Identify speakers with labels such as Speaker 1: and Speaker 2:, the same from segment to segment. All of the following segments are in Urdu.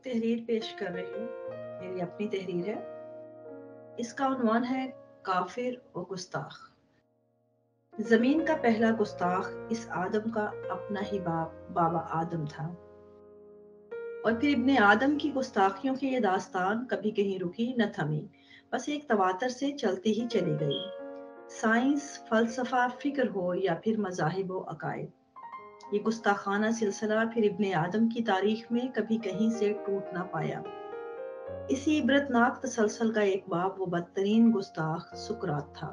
Speaker 1: تحریر پیش کر رہی ہوں. میری اپنی تحریر ہے. اس کا عنوان ہے کافر و گستاخ. زمین کا پہلا گستاخ اس آدم کا اپنا ہی بابا آدم تھا، اور پھر ابن آدم کی گستاخیوں کی یہ داستان کبھی کہیں رکی نہ تھمی، بس ایک تواتر سے چلتی ہی چلی گئی. سائنس، فلسفہ، فکر ہو یا پھر مذاہب و عقائد، یہ گستاخانہ سلسلہ پھر ابن آدم کی تاریخ میں کبھی کہیں سے ٹوٹ نہ پایا. اسی عبرتناک تسلسل کا ایک باب وہ بدترین گستاخ سقراط تھا،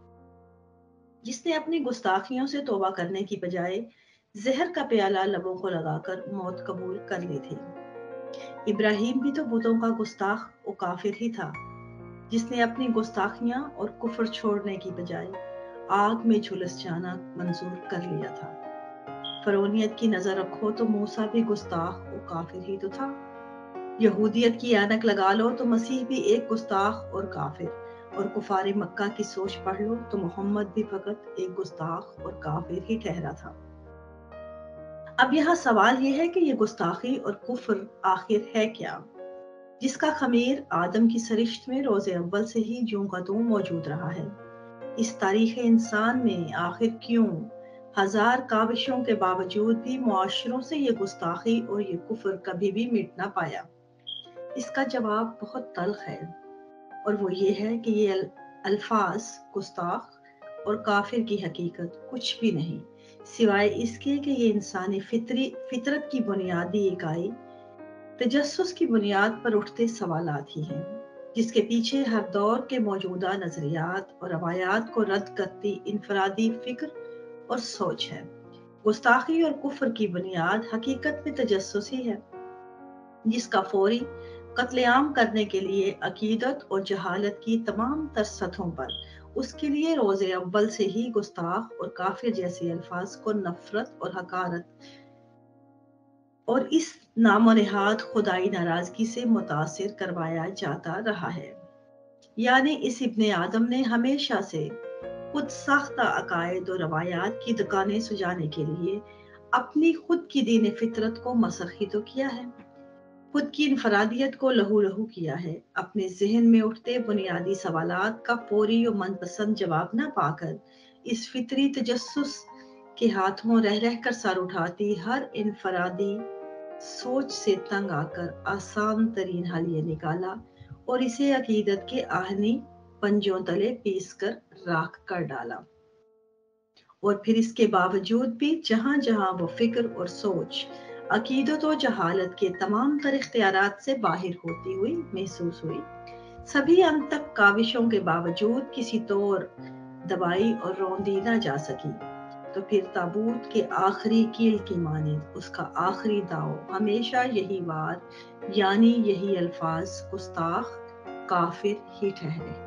Speaker 1: جس نے اپنی گستاخیوں سے توبہ کرنے کی بجائے زہر کا پیالہ لبوں کو لگا کر موت قبول کر لی تھی. ابراہیم بھی تو بتوں کا گستاخ و کافر ہی تھا، جس نے اپنی گستاخیاں اور کفر چھوڑنے کی بجائے آگ میں جھلس جانا منظور کر لیا تھا. فرعونیت کی نظر رکھو تو موسیٰ بھی گستاخ و کافر ہی تو تھا. یہودیت کی اینک لگا لو تو مسیح بھی ایک گستاخ اور کافر، اور کفار مکہ کی سوچ پڑھ لو تو محمد بھی فقط ایک گستاخ اور کافر ہی ٹھہرا تھا. اب یہاں سوال یہ ہے کہ یہ گستاخی اور کفر آخر ہے کیا، جس کا خمیر آدم کی سرشت میں روز اول سے ہی جوں کا توں موجود رہا ہے. اس تاریخ انسان میں آخر کیوں ہزار کاوشوں کے باوجود بھی معاشروں سے یہ گستاخی اور یہ کفر کبھی بھی مٹ نہ پایا؟ اس کا جواب بہت تلخ ہے، اور وہ یہ ہے کہ یہ الفاظ گستاخ اور کافر کی حقیقت کچھ بھی نہیں سوائے اس کے کہ یہ انسانی فطرت کی بنیادی اکائی تجسس کی بنیاد پر اٹھتے سوالات ہی ہیں، جس کے پیچھے ہر دور کے موجودہ نظریات اور روایات کو رد کرتی انفرادی فکر اور سوچ ہے. گستاخی اور کفر کی بنیاد حقیقت میں تجسس ہی ہے، جس کا فوری قتل عام کرنے کے لیے عقیدت اور جہالت کی تمام تر سطحوں پر اس کے لیے روز اول سے ہی گستاخ اور کافر جیسے الفاظ کو نفرت اور حقارت اور اس نام و نہاد خدائی ناراضگی سے متاثر کروایا جاتا رہا ہے. یعنی اس ابن آدم نے ہمیشہ سے خود ساختہ عقائد اور روایات کی دکانیں سجانے کے لیے اپنی خود کی دین فطرت کو مسخ ہی تو کیا ہے، خود کی انفرادیت کو لہو لہو کیا ہے. اپنے ذہن میں اٹھتے بنیادی سوالات کا فوری اور من پسند جواب نہ پا کر اس فطری تجسس کے ہاتھوں رہ رہ کر سر اٹھاتی ہر انفرادی سوچ سے تنگ آ کر آسان ترین حل یہ نکالا اور اسے عقیدت کے آہنی پنجوں تلے پیس کر راکھ کر ڈالا. اور پھر اس کے باوجود بھی جہاں جہاں وہ فکر اور سوچ عقیدت و جہالت کے تمام تر اختیارات سے باہر ہوتی ہوئی محسوس ہوئی، سبھی انتک کاوشوں کے باوجود کسی طور دبائی اور روندی نہ جا سکی، تو پھر تابوت کے آخری کیل کی مانند اس کا آخری داؤ ہمیشہ یہی وار یعنی یہی الفاظ گستاخ کافر ہی ٹھہرے.